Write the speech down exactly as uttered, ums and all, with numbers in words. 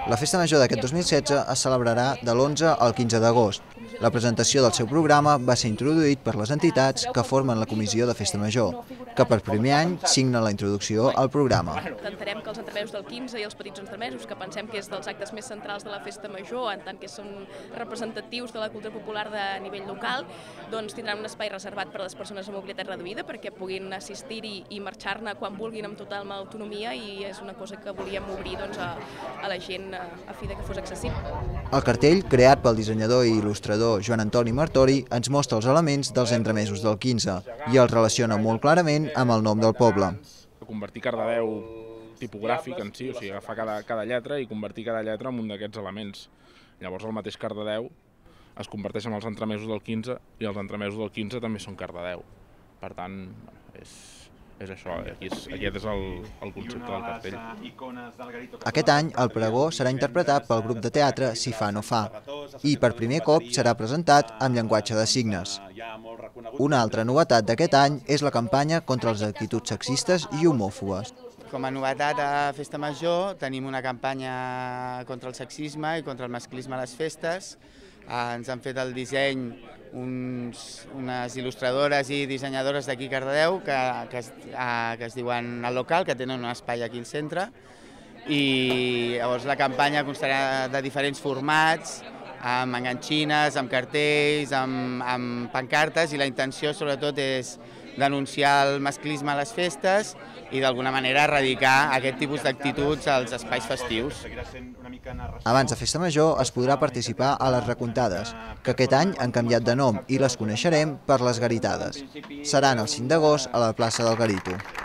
La Festa Major d'aquest dos mil setze es celebrarà de l'onze al quinze d'agost. La presentació del seu programa va ser introduït per les entitats que formen la Comissió de Festa Major, que per primer any signa la introducció al programa. Intentarem que els entremesos del quinze i els petits entremesos, que pensem que és dels actes més centrals de la Festa Major, en tant que són representatius de la cultura popular de nivell local, doncs tindran un espai reservat per a les persones amb mobilitat reduïda perquè puguin assistir-hi i marxar-ne quan vulguin amb total autonomia, i és una cosa que volíem obrir doncs, a, a la gent a fi de que fos accessible. El cartell, creat pel dissenyador i il·lustrador Joan Antoni Martori, ens mostra els elements dels entremesos del quinze i els relaciona molt clarament amb el nom del poble. Convertir Cardedeu tipogràfic en si, o sigui, agafar cada, cada lletra i convertir cada lletra en un d'aquests elements. Llavors el mateix Cardedeu es converteix en els entremesos del quinze i els entremesos del quinze també són Cardedeu. Per tant, és... és això, aquest és el, el concepte del cartell. Aquest any el pregó serà interpretat pel grup de teatre Si fa no fa i per primer cop serà presentat amb llenguatge de signes. Una altra novetat d'aquest any és la campanya contra les actituds sexistes i homòfobes. Com a novetat a Festa Major tenim una campanya contra el sexisme i contra el masclisme a les festes. Ens han fet el disseny uns, unes il·lustradores i dissenyadores d'aquí a Cardedeu que, que, es, uh, que es diuen El Local, que tenen un espai aquí al centre, i llavors la campanya constarà de diferents formats, amb enganxines, amb cartells, amb, amb pancartes, i la intenció sobretot és denunciar el masclisme a les festes i d'alguna manera erradicar aquest tipus d'actituds als espais festius. Abans de Festa Major es podrà participar a les recomptades, que aquest any han canviat de nom i les coneixerem per les garitades. Seran el cinc d'agost a la plaça del Garito.